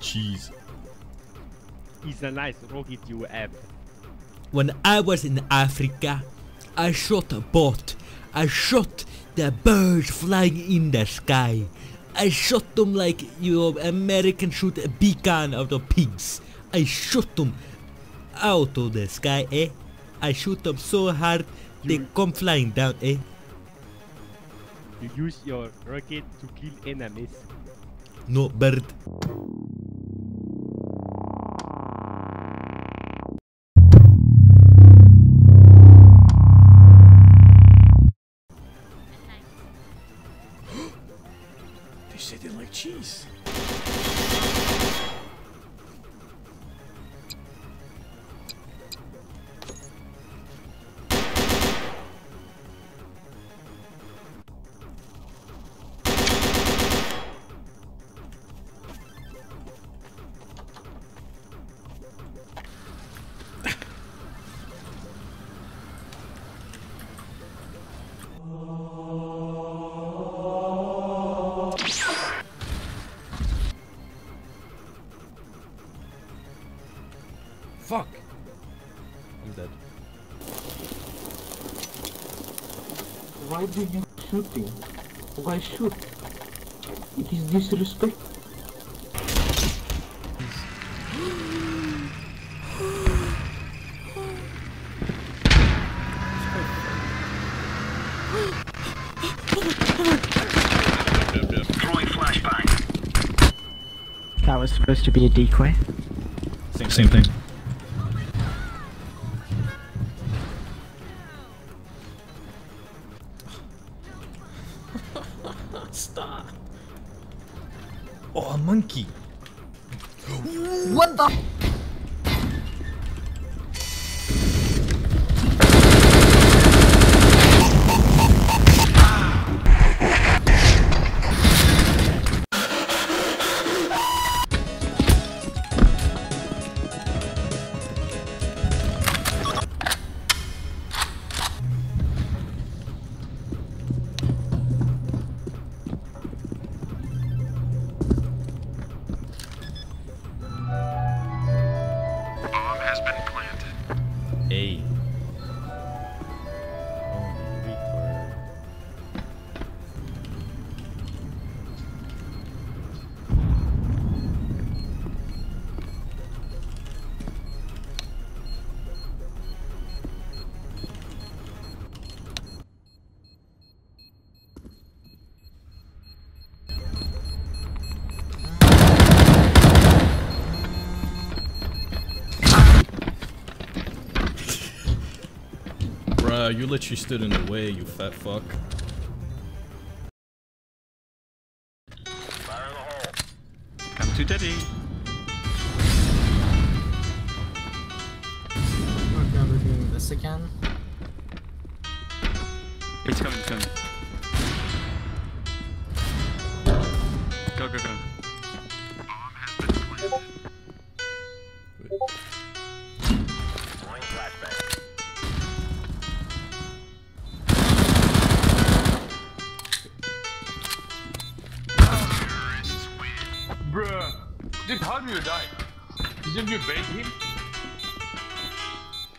cheese. It's a nice rocket you have. When I was in Africa, I shot a boat. I shot the birds flying in the sky. I shot them like Americans shoot a beacon out of pigs. I shot them out of the sky, eh? I shoot them so hard they come flying down, eh? You use your rocket to kill enemies. No, bird. They said they like cheese. Fuck! I'm dead. Why did you shooting? Why shoot? It is disrespect. Throwing flashbang. That was supposed to be a decoy. Same thing. Stop. Oh, a monkey. What the? Hey. Bruh, you literally stood in the way, you fat fuck. Fire in the hole. Come to daddy. Okay, we're doing this again. It's coming, it's coming. Go, go, go. Bomb has been planted. Throwing flashbang. Bruh, dude, how do you die? Didn't you bait him?